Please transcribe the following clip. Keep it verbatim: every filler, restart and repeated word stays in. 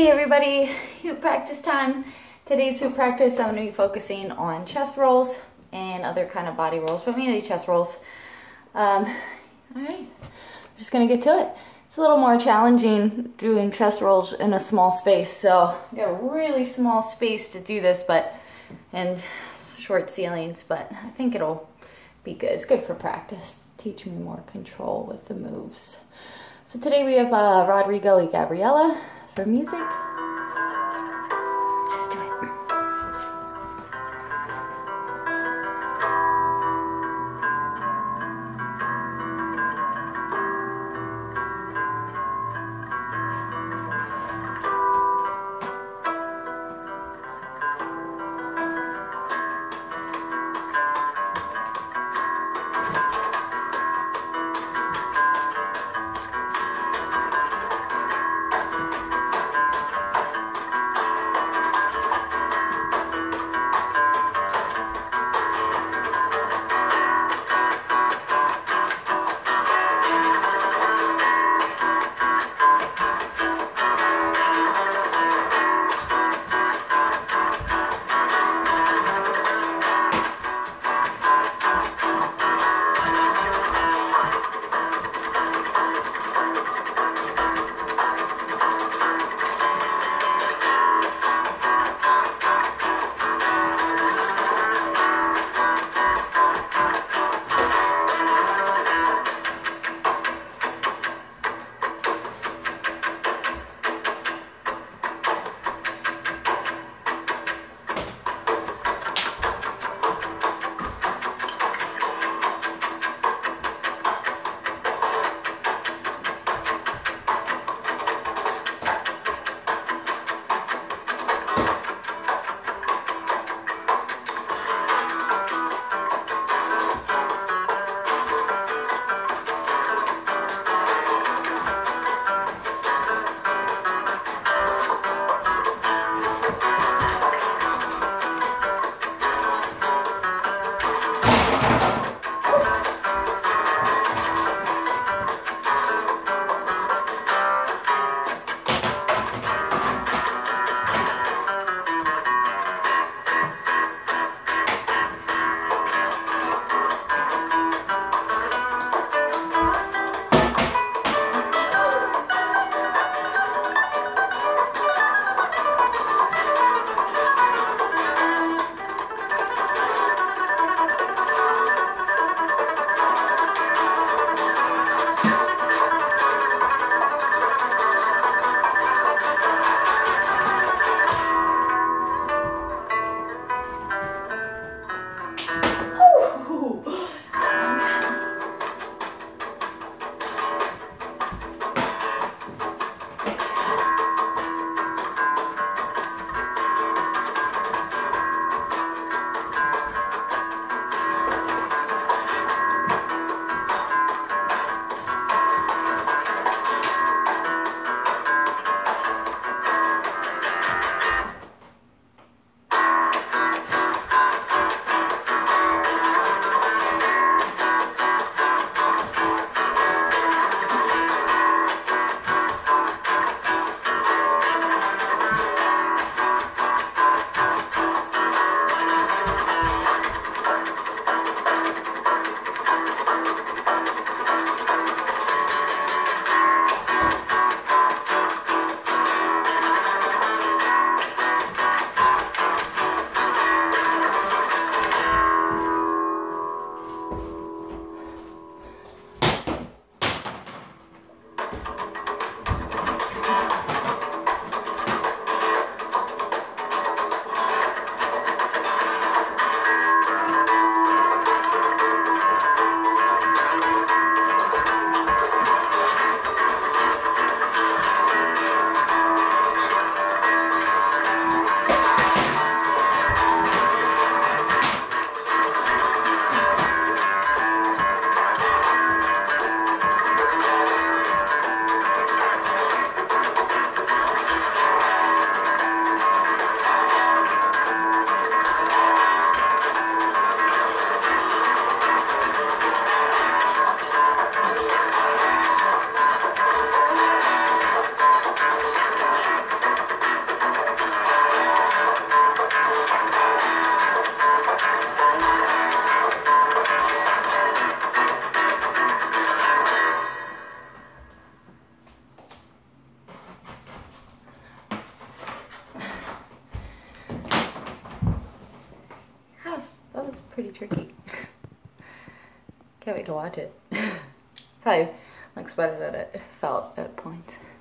Hey everybody, hoop practice time. Today's hoop practice, I'm going to be focusing on chest rolls and other kind of body rolls, but mainly chest rolls. Um, Alright, I'm just going to get to it. It's a little more challenging doing chest rolls in a small space, so you got a really small space to do this, but and short ceilings, but I think it'll be good. It's good for practice. Teach me more control with the moves. So today we have uh, Rodrigo y Gabriela for music. Let's do it. pretty tricky. Can't wait to watch it. Probably looks better than it felt at points.